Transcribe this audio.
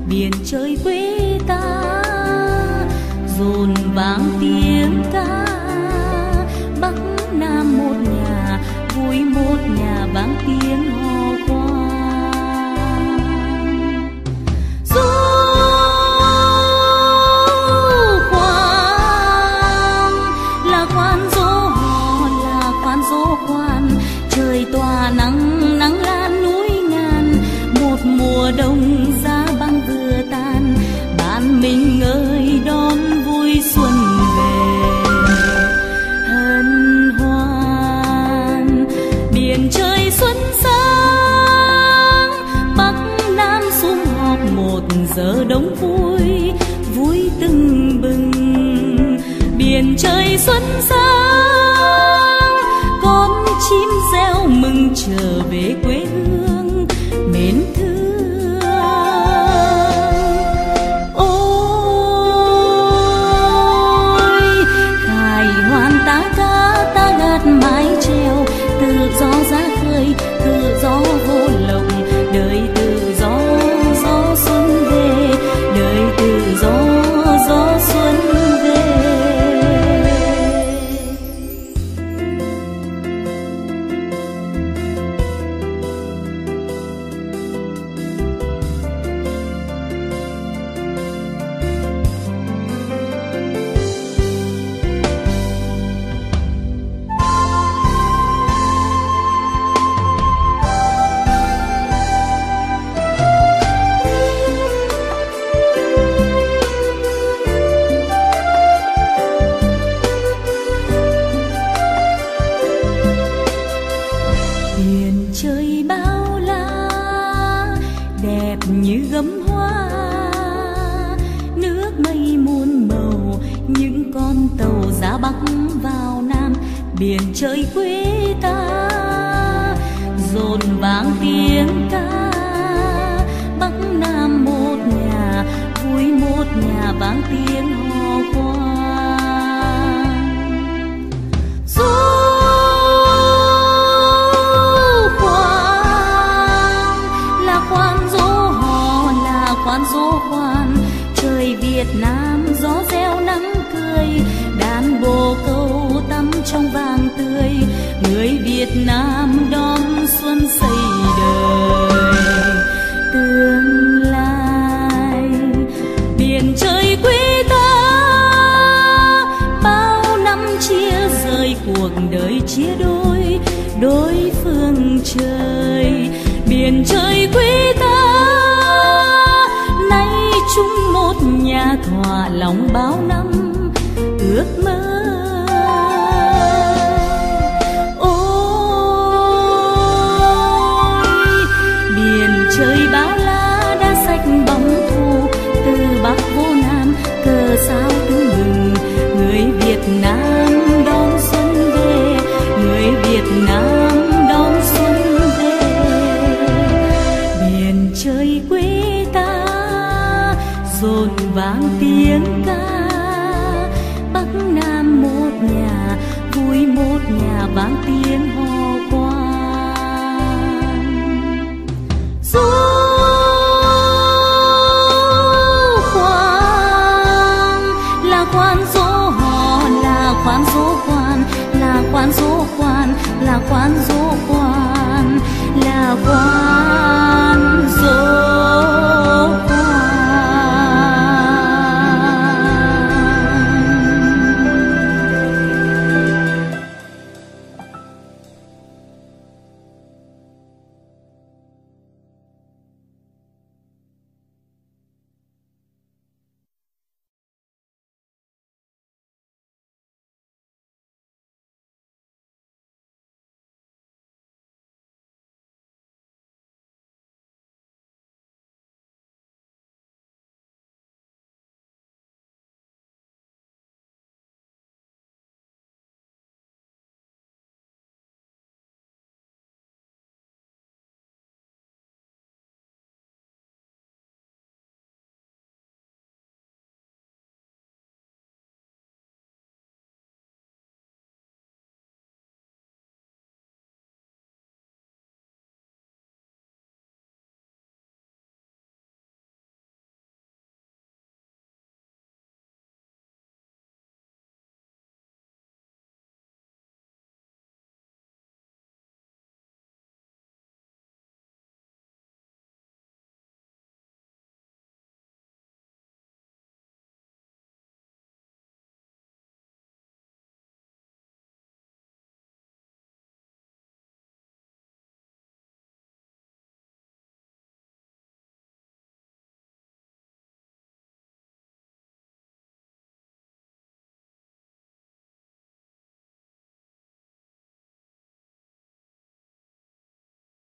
biển trời quê ta dồn vang tiếng ca. Bắc Nam một nhà, vui một nhà vang tiếng hò khoan. Du khoan là khoan dỗ hò, là khoan dỗ khoan. Trời tỏa nắng, nắng lan núi ngàn. Một mùa đông giá băng vừa tan, bạn mình ơi đón vui xuân về. Hân hoan biển trời xuân sáng, Bắc Nam sum họp một giờ đông vui, vui tưng bừng. Biển trời xuân sáng, con chim reo mừng trở về quê hương mến thương. Ôi khai hoàn tá cá, ta gạt mái treo. Tự do ra khơi, tự do vô lộng. Đời tự do, gió xuân về. Đời tự do, gió xuân về. Biển trời bao la, đẹp như gấm hoa. Nước mây muôn màu, những con tàu ra Bắc vào Nam. Biển trời quê ta dồn vang tiếng ca. Bắc Nam một nhà, vui một nhà vang tiếng hò khoan. Du khoan là khoan dỗ hò, là khoan dỗ khoan. Trời Việt Nam gió reo nắng cười, đàn bồ câu tắm trong vàng tươi. Người Việt Nam đón xuân xây đời tương lai. Biển trời quê ta bao năm chia rời, cuộc đời chia đôi, đôi phương trời. Biển trời quê ta nay chung một nhà, thỏa lòng bao năm ước mơ. Ôi biển trời bao la đã xách bóng thu. Từ Bắc vô Nam cờ sao tưng bừng. Người Việt Nam đón xuân về, người Việt Nam đón xuân về. Biển trời quê ta dồn vang tiếng ca. Bắc Nam một nhà, vui một nhà vang tiếng hò khoan.